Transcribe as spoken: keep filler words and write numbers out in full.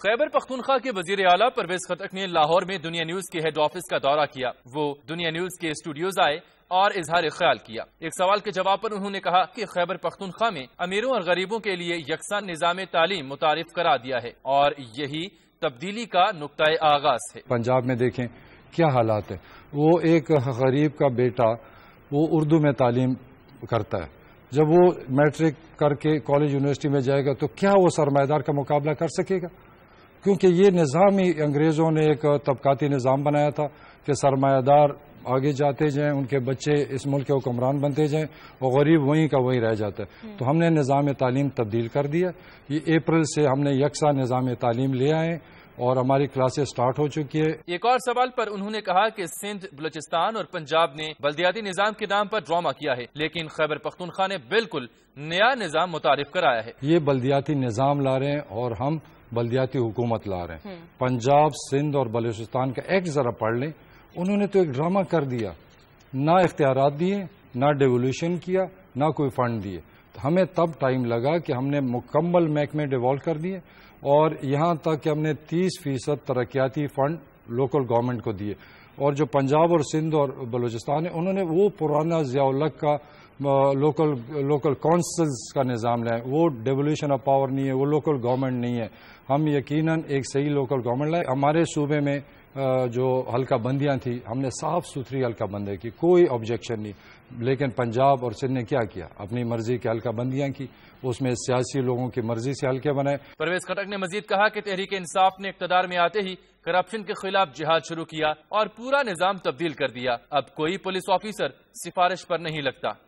خیبر پختونخوا کے وزیر اعلیٰ پرویز خطک نے لاہور میں دنیا نیوز کے ہیڈ آفس کا دورہ کیا۔ وہ دنیا نیوز کے اسٹوڈیوز آئے اور اظہار خیال کیا۔ ایک سوال کے جواب پر انہوں نے کہا کہ خیبر پختونخوا میں امیروں اور غریبوں کے لیے یکساں نظام تعلیم متعارف کرا دیا ہے اور یہی تبدیلی کا نقطۂ آغاز ہے۔ پنجاب میں دیکھیں کیا حالات ہے، وہ ایک غریب کا بیٹا وہ اردو میں تعلیم کرتا ہے، جب وہ میٹرک کر کے کالج یونیورسٹی میں جائے گا تو کیا وہ سرمایہ دار کا مقابلہ کر سکے گا؟ کیونکہ یہ نظام ہی انگریزوں نے ایک طبقاتی نظام بنایا تھا کہ سرمایہ دار آگے جاتے جائیں، ان کے بچے اس ملک کے حکمران بنتے جائیں اور غریب وہیں کا وہیں رہ جاتا ہے۔ تو ہم نے نظام تعلیم تبدیل کر دیا، یہ اپریل سے ہم نے یکساں نظام تعلیم لے آئے اور ہماری کلاسیں سٹارٹ ہو چکی ہے۔ ایک اور سوال پر انہوں نے کہا کہ سندھ، بلوچستان اور پنجاب نے بلدیاتی نظام کے نام پر ڈرامہ کیا ہے، لیکن خیبر پختونخوا نے بالکل نیا نظام متعارف کرایا ہے۔ یہ بلدیاتی نظام لا رہے ہیں اور ہم بلدیاتی حکومت لا رہے ہیں۔ پنجاب، سندھ اور بلوچستان کا ایکٹ ذرا پڑھ لیں، انہوں نے تو ایک ڈرامہ کر دیا، نہ اختیارات دیے، نہ ڈیولیوشن کیا، نہ کوئی فنڈ دیے۔ ہمیں تب ٹائم لگا کہ ہم نے مکمل محکمے ڈیوالو کر دیے اور یہاں تک کہ ہم نے تیس فیصد ترقیاتی فنڈ لوکل گورنمنٹ کو دیے۔ اور جو پنجاب اور سندھ اور بلوچستان ہے، انہوں نے وہ پرانا ضیاء الحق کا لوکل لوکل کونسلز کا نظام لائے، وہ ڈیولیوشن آف پاور نہیں ہے، وہ لوکل گورنمنٹ نہیں ہے۔ ہم یقیناً ایک صحیح لوکل گورنمنٹ لائے۔ ہمارے صوبے میں جو حلقہ بندیاں تھیں، ہم نے صاف ستھری حلقہ بندی کی، کوئی آبجیکشن نہیں۔ لیکن پنجاب اور سندھ نے کیا کیا؟ اپنی مرضی کی حلقہ بندیاں کی، اس میں سیاسی لوگوں کی مرضی سے حلقے بنائے۔ پرویز خٹک نے مزید کہا کہ تحریک انصاف نے اقتدار میں آتے ہی کرپشن کے خلاف جہاد شروع کیا اور پورا نظام تبدیل کر دیا۔ اب کوئی پولیس آفیسر سفارش پر نہیں لگتا۔